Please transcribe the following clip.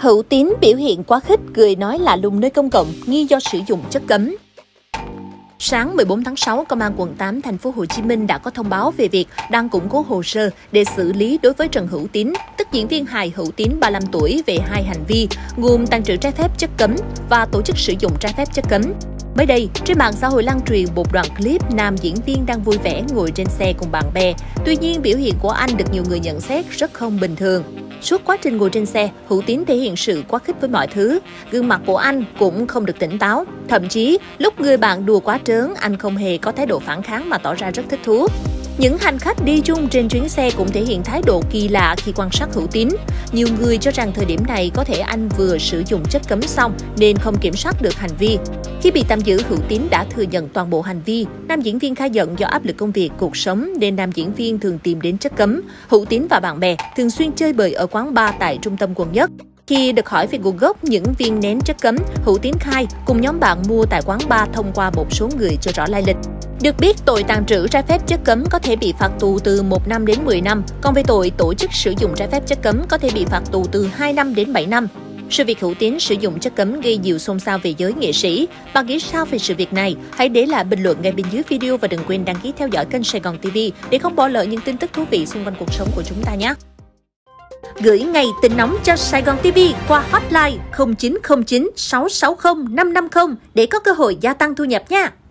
Hữu Tín biểu hiện quá khích, cười nói lạ lùng nơi công cộng, nghi do sử dụng chất cấm. Sáng 14 tháng 6, Công an quận 8 thành phố Hồ Chí Minh đã có thông báo về việc đang củng cố hồ sơ để xử lý đối với Trần Hữu Tín, tức diễn viên hài Hữu Tín 35 tuổi về hai hành vi gồm tàng trữ trái phép chất cấm và tổ chức sử dụng trái phép chất cấm. Mới đây, trên mạng xã hội lan truyền một đoạn clip nam diễn viên đang vui vẻ ngồi trên xe cùng bạn bè. Tuy nhiên, biểu hiện của anh được nhiều người nhận xét rất không bình thường. Suốt quá trình ngồi trên xe, Hữu Tín thể hiện sự quá khích với mọi thứ. Gương mặt của anh cũng không được tỉnh táo. Thậm chí, lúc người bạn đùa quá trớn, anh không hề có thái độ phản kháng mà tỏ ra rất thích thú. Những hành khách đi chung trên chuyến xe cũng thể hiện thái độ kỳ lạ khi quan sát Hữu Tín. Nhiều người cho rằng thời điểm này có thể anh vừa sử dụng chất cấm xong nên không kiểm soát được hành vi. Khi bị tạm giữ, Hữu Tín đã thừa nhận toàn bộ hành vi. Nam diễn viên khai nhận do áp lực công việc, cuộc sống nên nam diễn viên thường tìm đến chất cấm. Hữu Tín và bạn bè thường xuyên chơi bời ở quán bar tại trung tâm quận Nhất. Khi được hỏi về nguồn gốc những viên nén chất cấm, Hữu Tín khai cùng nhóm bạn mua tại quán bar thông qua một số người chưa rõ lai lịch. Được biết, tội tàng trữ trái phép chất cấm có thể bị phạt tù từ 1 năm đến 10 năm, còn về tội tổ chức sử dụng trái phép chất cấm có thể bị phạt tù từ 2 năm đến 7 năm. Sự việc Hữu Tín sử dụng chất cấm gây nhiều xôn xao về giới nghệ sĩ. Bạn nghĩ sao về sự việc này? Hãy để lại bình luận ngay bên dưới video và đừng quên đăng ký theo dõi kênh Sài Gòn TV để không bỏ lỡ những tin tức thú vị xung quanh cuộc sống của chúng ta nhé. Gửi ngay tin nóng cho Sài Gòn TV qua hotline 0909 660 550 để có cơ hội gia tăng thu nhập nha.